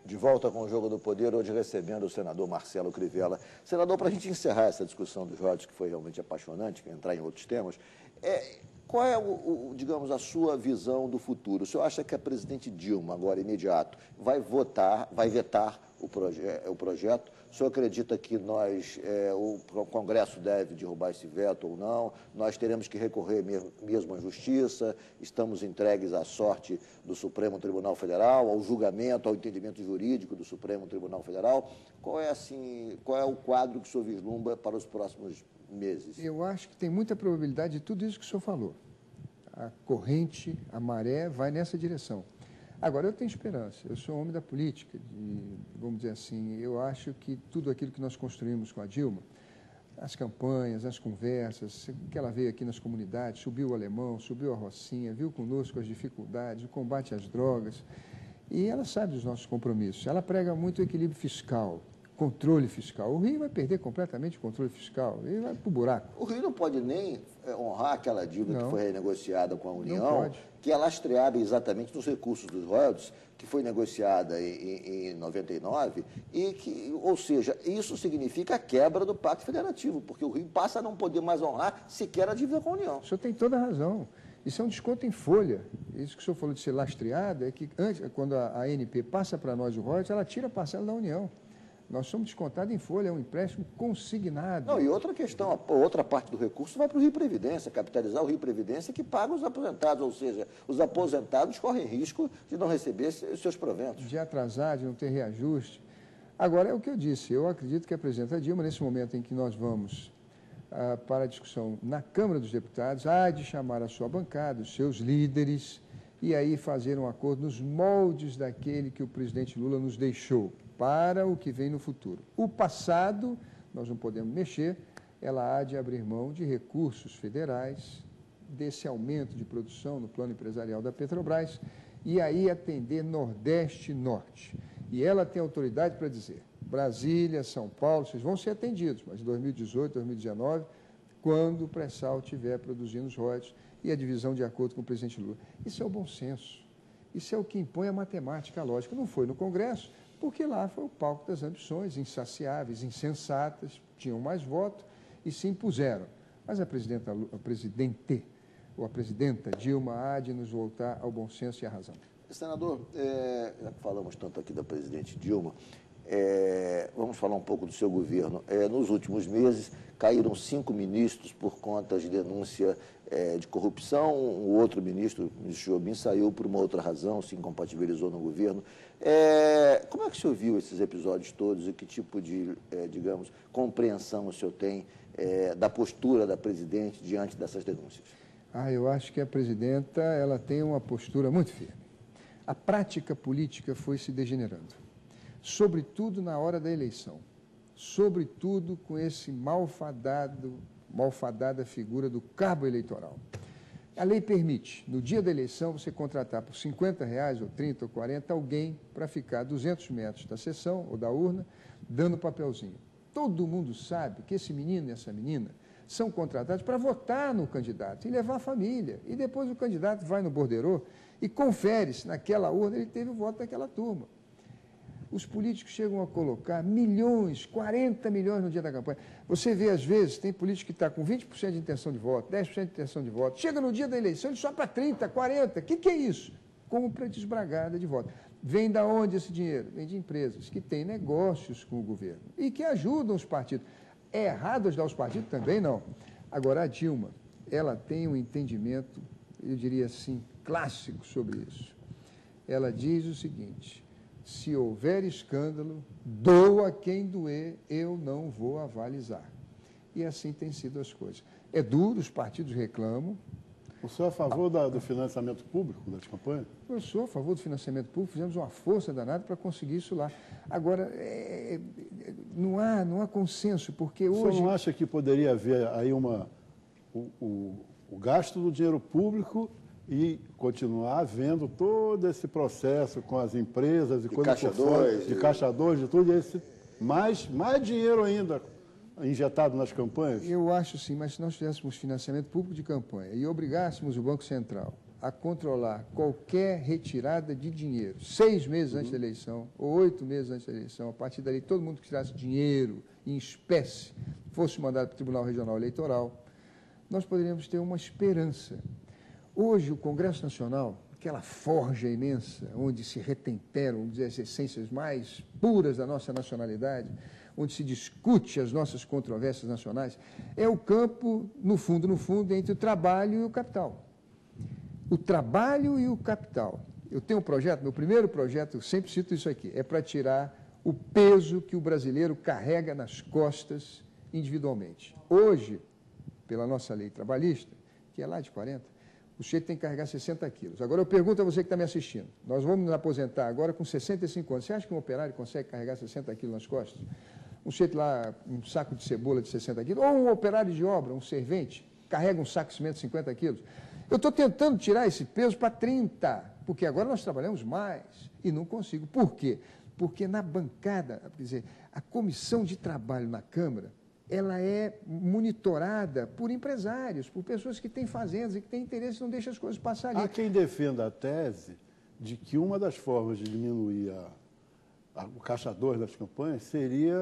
De volta com o Jogo do Poder, hoje recebendo o senador Marcelo Crivella. Senador, para a gente encerrar essa discussão dos royalties, que foi realmente apaixonante, entrar em outros temas, qual é, digamos, a sua visão do futuro? O senhor acha que a presidente Dilma, agora imediato, vai vetar o projeto? O senhor acredita que o Congresso deve derrubar esse veto ou não? Nós teremos que recorrer mesmo à Justiça? Estamos entregues à sorte do Supremo Tribunal Federal, ao julgamento, ao entendimento jurídico do Supremo Tribunal Federal? Qual é o quadro que o senhor vislumbra para os próximos meses? Eu acho que tem muita probabilidade de tudo isso que o senhor falou. A corrente, a maré vai nessa direção. Agora, eu tenho esperança, eu sou homem da política, vamos dizer assim, eu acho que tudo aquilo que nós construímos com a Dilma, as campanhas, as conversas, que ela veio aqui nas comunidades, subiu o Alemão, subiu a Rocinha, viu conosco as dificuldades, o combate às drogas, e ela sabe dos nossos compromissos. Ela prega muito o equilíbrio fiscal, controle fiscal. O Rio vai perder completamente o controle fiscal, ele vai para o buraco. O Rio não pode nem honrar aquela dívida que foi renegociada com a União, que é lastreada exatamente nos recursos dos royalties, que foi negociada em 99, e que, ou seja, isso significa a quebra do Pacto Federativo, porque o Rio passa a não poder mais honrar sequer a dívida com a União. O senhor tem toda a razão. Isso é um desconto em folha. Isso que o senhor falou de ser lastreado é que, antes, quando a ANP passa para nós o royalties, ela tira a parcela da União. Nós somos descontados em folha, é um empréstimo consignado. Não, e outra questão, outra parte do recurso vai para o Rio Previdência, capitalizar o Rio Previdência que paga os aposentados, ou seja, os aposentados correm risco de não receber os seus proventos. De atrasar, de não ter reajuste. Agora, é o que eu disse, eu acredito que a presidenta Dilma, nesse momento em que nós vamos para a discussão na Câmara dos Deputados, há de chamar a sua bancada, os seus líderes, e aí fazer um acordo nos moldes daquele que o presidente Lula nos deixou, para o que vem no futuro. O passado, nós não podemos mexer, ela há de abrir mão de recursos federais, desse aumento de produção no plano empresarial da Petrobras, e aí atender Nordeste e Norte. E ela tem autoridade para dizer, Brasília, São Paulo, vocês vão ser atendidos, mas em 2018, 2019, quando o pré-sal estiver produzindo os royalties e a divisão de acordo com o presidente Lula. Isso é o bom senso, isso é o que impõe a matemática, a lógica. Não foi no Congresso, porque lá foi o palco das ambições insaciáveis, insensatas, tinham mais voto e se impuseram. Mas a presidenta Dilma há de nos voltar ao bom senso e à razão. Senador, já que falamos tanto aqui da presidente Dilma, vamos falar um pouco do seu governo. Nos últimos meses, caíram 5 ministros por conta de denúncia de corrupção. O outro ministro, o ministro Jobim, saiu por uma outra razão, se incompatibilizou no governo. Como é que o senhor viu esses episódios todos e que tipo de, digamos, compreensão o senhor tem da postura da presidente diante dessas denúncias? Eu acho que a presidenta ela tem uma postura muito firme. A prática política foi se degenerando, sobretudo na hora da eleição, sobretudo com esse malfadada figura do cabo eleitoral. A lei permite, no dia da eleição, você contratar por R$50, ou 30, ou 40, alguém para ficar a 200 metros da sessão ou da urna, dando papelzinho. Todo mundo sabe que esse menino e essa menina são contratados para votar no candidato e levar a família. E depois o candidato vai no borderô e confere se naquela urna ele teve o voto daquela turma. Os políticos chegam a colocar milhões, 40 milhões no dia da campanha. Você vê, às vezes, tem político que está com 20% de intenção de voto, 10% de intenção de voto. Chega no dia da eleição, ele sobe para 30, 40. O que é isso? Compra desbragada de voto. Vem da onde esse dinheiro? Vem de empresas que têm negócios com o governo e que ajudam os partidos. É errado ajudar os partidos? Também não. Agora, a Dilma, ela tem um entendimento, eu diria assim, clássico sobre isso. Ela diz o seguinte: se houver escândalo, doa quem doer, eu não vou avalizar. E assim tem sido as coisas. É duro, os partidos reclamam. O senhor é a favor do financiamento público das campanhas? Eu sou a favor do financiamento público, fizemos uma força danada para conseguir isso lá. Agora, não há consenso, porque hoje... O senhor não acha que poderia haver aí o gasto do dinheiro público e continuar havendo todo esse processo com as empresas e coisas por fora, de Caixa 2, de tudo, e mais dinheiro ainda injetado nas campanhas? Eu acho sim, mas se nós tivéssemos financiamento público de campanha e obrigássemos o Banco Central a controlar qualquer retirada de dinheiro, 6 meses antes da eleição, ou 8 meses antes da eleição, a partir dali todo mundo que tirasse dinheiro em espécie fosse mandado para o Tribunal Regional Eleitoral, nós poderíamos ter uma esperança. Hoje, o Congresso Nacional, aquela forja imensa, onde se retemperam, vamos dizer, as essências mais puras da nossa nacionalidade, onde se discute as nossas controvérsias nacionais, é o campo, no fundo, entre o trabalho e o capital. O trabalho e o capital. Eu tenho um projeto, meu primeiro projeto, eu sempre cito isso aqui, é para tirar o peso que o brasileiro carrega nas costas individualmente. Hoje, pela nossa lei trabalhista, que é lá de 40, o sujeito tem que carregar 60 quilos. Agora eu pergunto a você que está me assistindo, nós vamos nos aposentar agora com 65 anos, você acha que um operário consegue carregar 60 quilos nas costas? Um sujeito lá, um saco de cebola de 60 quilos, ou um operário de obra, um servente, carrega um saco de cimento de 50 quilos. Eu estou tentando tirar esse peso para 30, porque agora nós trabalhamos mais e não consigo. Por quê? Porque na bancada, quer dizer, a comissão de trabalho na Câmara, ela é monitorada por empresários, por pessoas que têm fazendas e que têm interesse e não deixam as coisas passar ali. Há quem defenda a tese de que uma das formas de diminuir o caixa 2 das campanhas seria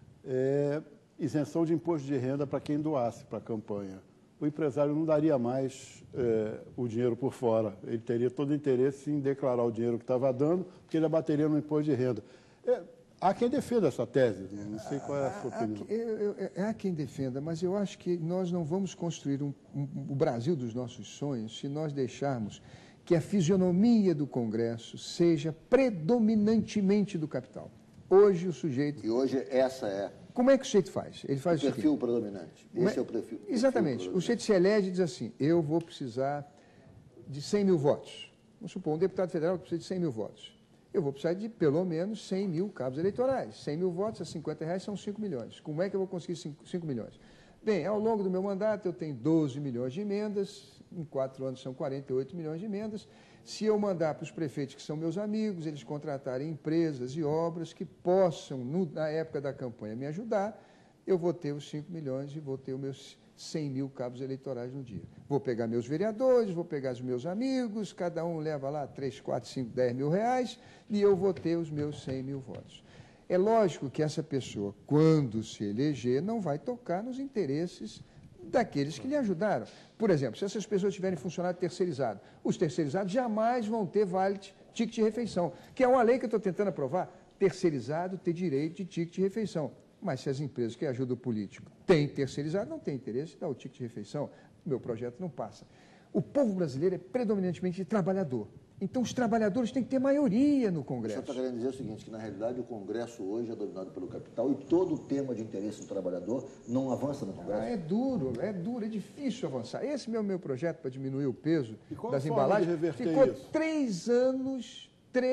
isenção de imposto de renda para quem doasse para a campanha. O empresário não daria mais o dinheiro por fora. Ele teria todo o interesse em declarar o dinheiro que estava dando, porque ele abateria no imposto de renda. Há quem defenda essa tese, não sei qual é a sua opinião. Há quem defenda, mas eu acho que nós não vamos construir o Brasil dos nossos sonhos se nós deixarmos que a fisionomia do Congresso seja predominantemente do capital. Hoje o sujeito... E hoje essa é... Como é que o sujeito faz? Ele faz o perfil predominante. Esse é o perfil. Exatamente. O sujeito se elege e diz assim, eu vou precisar de 100 mil votos. Vamos supor, um deputado federal precisa de 100 mil votos. Eu vou precisar de pelo menos 100 mil cabos eleitorais. 100 mil votos a R$50 são 5 milhões. Como é que eu vou conseguir 5 milhões? Bem, ao longo do meu mandato eu tenho 12 milhões de emendas, em 4 anos são 48 milhões de emendas. Se eu mandar para os prefeitos que são meus amigos, eles contratarem empresas e obras que possam, na época da campanha, me ajudar, eu vou ter os 5 milhões e vou ter os meus 100 mil cabos eleitorais no dia. Vou pegar meus vereadores, vou pegar os meus amigos, cada um leva lá 3, 4, 5, 10 mil reais e eu vou ter os meus 100 mil votos. É lógico que essa pessoa, quando se eleger, não vai tocar nos interesses daqueles que lhe ajudaram. Por exemplo, se essas pessoas tiverem funcionário terceirizado, os terceirizados jamais vão ter ticket de refeição, que é uma lei que eu estou tentando aprovar, terceirizado ter direito de ticket de refeição. Mas se as empresas que ajudam o político têm terceirizado, não têm interesse em dar o ticket de refeição, o meu projeto não passa. O povo brasileiro é predominantemente trabalhador. Então, os trabalhadores têm que ter maioria no Congresso. O senhor está querendo dizer o seguinte, que, na realidade, o Congresso hoje é dominado pelo capital e todo o tema de interesse do trabalhador não avança no Congresso? É duro, é difícil avançar. Esse é o meu projeto para diminuir o peso das embalagens. embalagens. Ficou isso? 3 anos,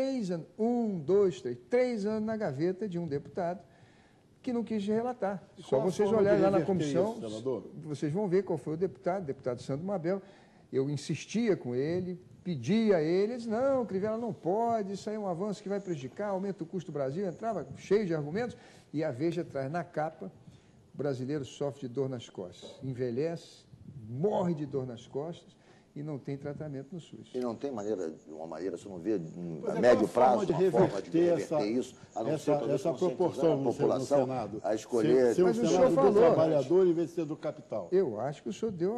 1, 2, 3, 3 anos na gaveta de um deputado que não quis relatar. Só vocês olharem lá na comissão, vocês vão ver qual foi o deputado Sandro Mabel. Eu insistia com ele, pedia a ele, ele disse, não, Crivella não pode, isso aí é um avanço que vai prejudicar, aumenta o custo do Brasil, entrava cheio de argumentos, e a Veja traz na capa, o brasileiro sofre de dor nas costas, envelhece, morre de dor nas costas, e não tem tratamento no SUS. E não tem uma maneira, você não vê a médio prazo, uma forma de reverter isso, a não ser essa proporção da população no Senado, a escolher... Ser um Senado do trabalhador em vez de ser do capital. Eu acho que o senhor deu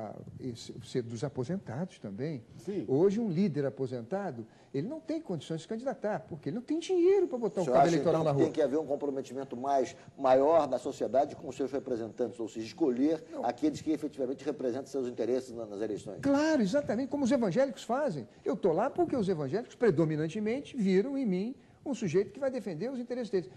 ser dos aposentados também. Sim. Hoje, um líder aposentado, ele não tem condições de se candidatar, porque ele não tem dinheiro para botar o cabo eleitoral na rua. Tem que haver um comprometimento maior da sociedade com os seus representantes, ou seja, escolher aqueles que efetivamente representam seus interesses nas eleições. Claro, exatamente, como os evangélicos fazem. Eu estou lá porque os evangélicos, predominantemente, viram em mim um sujeito que vai defender os interesses deles.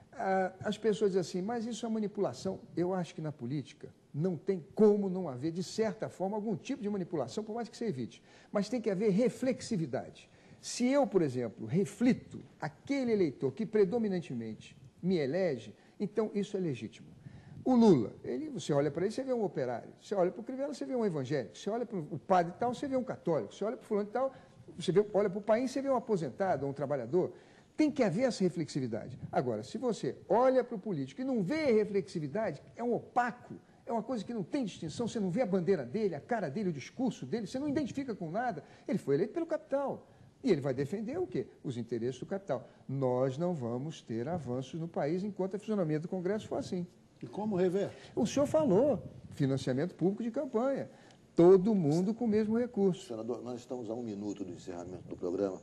As pessoas dizem assim, mas isso é manipulação. Eu acho que na política não tem como não haver, de certa forma, algum tipo de manipulação, por mais que você evite. Mas tem que haver reflexividade. Se eu, por exemplo, reflito aquele eleitor que predominantemente me elege, então isso é legítimo. O Lula, você olha para ele, você vê um operário. Você olha para o Crivella, você vê um evangélico. Você olha para o padre tal, você vê um católico. Você olha para o fulano tal, olha para o país, você vê um aposentado, um trabalhador. Tem que haver essa reflexividade. Agora, se você olha para o político e não vê reflexividade, é um opaco, é uma coisa que não tem distinção, você não vê a bandeira dele, a cara dele, o discurso dele, você não identifica com nada. Ele foi eleito pelo capital. E ele vai defender o quê? Os interesses do capital. Nós não vamos ter avanços no país enquanto a fisionomia do Congresso for assim. E como rever? O senhor falou, financiamento público de campanha. Todo mundo com o mesmo recurso. Senador, nós estamos a 1 minuto do encerramento do programa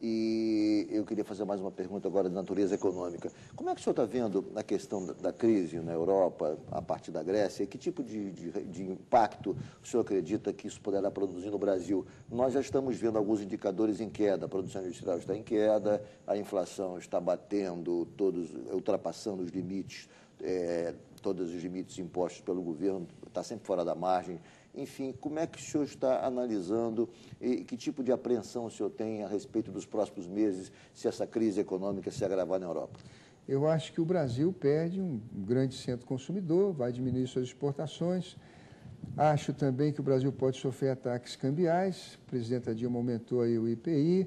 e eu queria fazer mais uma pergunta agora de natureza econômica. Como é que o senhor está vendo a questão da crise na Europa, a partir da Grécia, e que tipo de impacto o senhor acredita que isso poderá produzir no Brasil? Nós já estamos vendo alguns indicadores em queda, a produção industrial está em queda, a inflação está batendo, ultrapassando os limites, todos os limites impostos pelo governo, está sempre fora da margem. Enfim, como é que o senhor está analisando e que tipo de apreensão o senhor tem a respeito dos próximos meses se essa crise econômica se agravar na Europa? Eu acho que o Brasil perde um grande centro consumidor, vai diminuir suas exportações. Acho também que o Brasil pode sofrer ataques cambiais. A presidenta Dilma aumentou aí o IPI.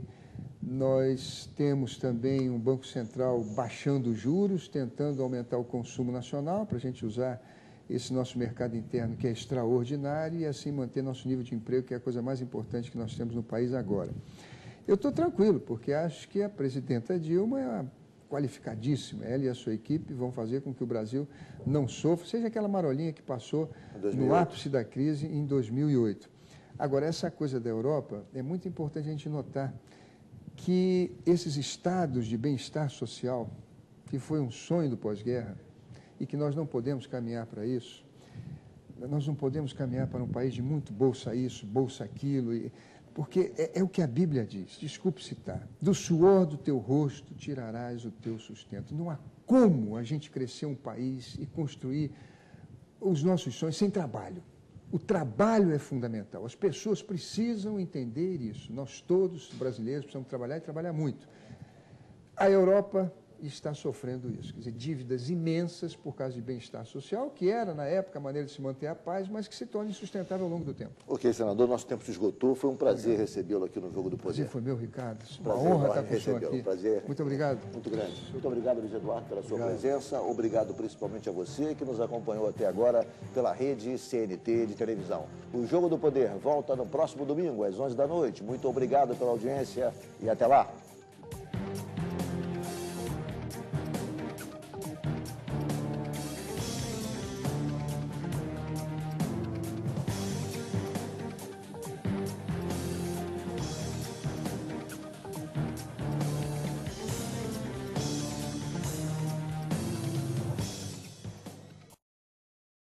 Nós temos também um Banco Central baixando os juros, tentando aumentar o consumo nacional para a gente usar esse nosso mercado interno, que é extraordinário, e assim manter nosso nível de emprego, que é a coisa mais importante que nós temos no país agora. Eu estou tranquilo, porque acho que a presidenta Dilma é qualificadíssima. Ela e a sua equipe vão fazer com que o Brasil não sofra, seja aquela marolinha que passou no ápice da crise em 2008. Agora, essa coisa da Europa, é muito importante a gente notar que esses estados de bem-estar social, que foi um sonho do pós-guerra, e que nós não podemos caminhar para isso. Nós não podemos caminhar para um país de muito bolsa isso, bolsa aquilo, porque é o que a Bíblia diz, desculpe citar, do suor do teu rosto tirarás o teu sustento. Não há como a gente crescer um país e construir os nossos sonhos sem trabalho. O trabalho é fundamental, as pessoas precisam entender isso. Nós todos, brasileiros, precisamos trabalhar e trabalhar muito. A Europa está sofrendo isso, quer dizer, dívidas imensas por causa de bem-estar social, que era, na época, a maneira de se manter a paz, mas que se torna insustentável ao longo do tempo. Ok, senador, nosso tempo se esgotou. Foi um prazer recebê-lo aqui no Jogo do Poder. Prazer foi meu, Ricardo. Uma Prazer honra estar com o senhor aqui. Prazer. Muito obrigado. Muito grande. Muito obrigado, Luiz Eduardo, pela sua presença. Obrigado principalmente a você que nos acompanhou até agora pela rede CNT de televisão. O Jogo do Poder volta no próximo domingo, às 11 da noite. Muito obrigado pela audiência e até lá.